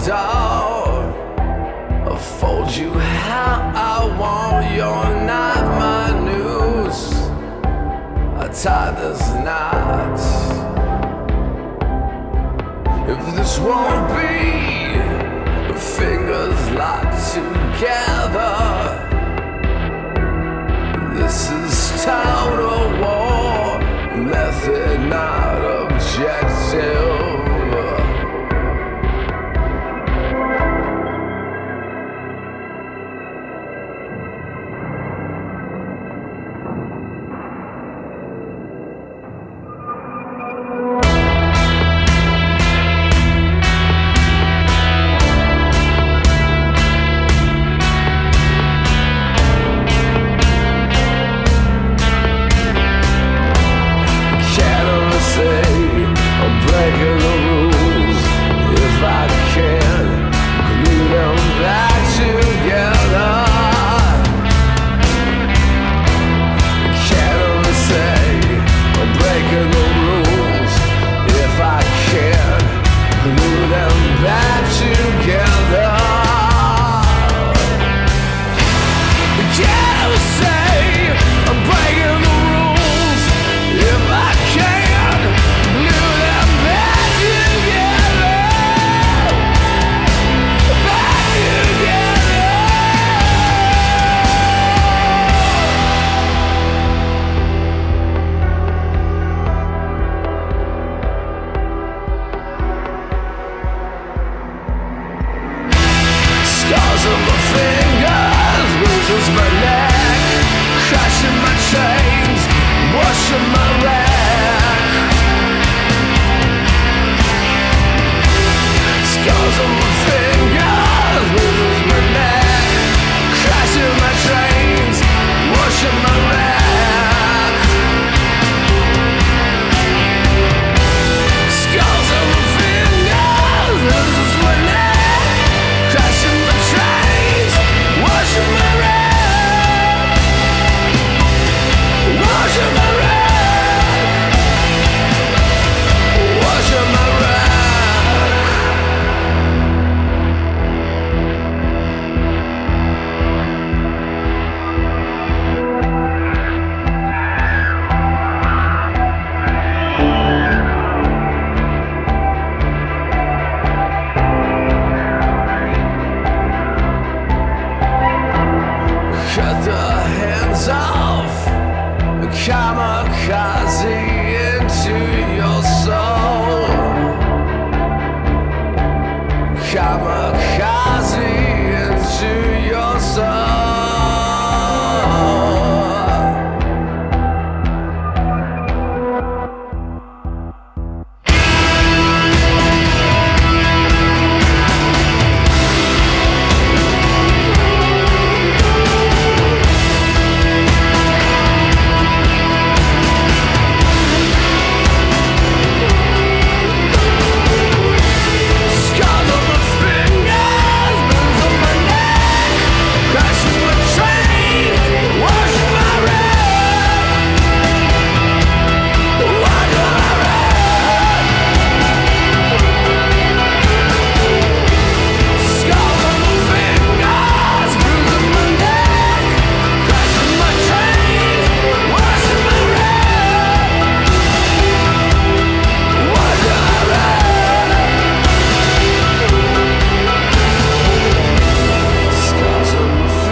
door. I'll fold you how I want. You're not my news. I tie this knot. If this won't be fingers locked together, this is total war. Method not objective. Scars on my fingers, bruises my neck, crashing my chains, washing my wreck. Scars on my fingers, bruises my neck, crashing my chains, washing my wreck. Scars on my fingers, bruises my neck, crashing my trains, washing my wreck, washing my wreck, washing my wreck. Cut the hands off, kamikaze into your soul. Kamikaze into your soul.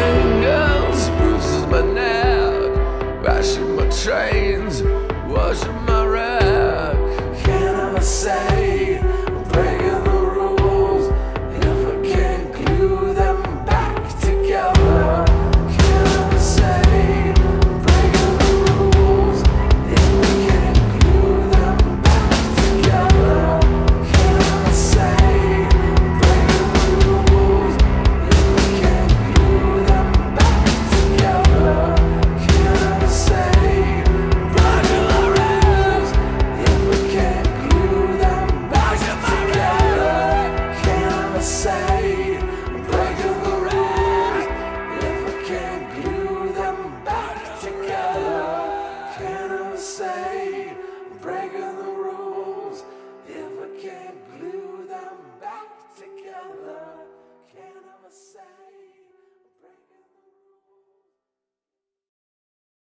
Trains, washing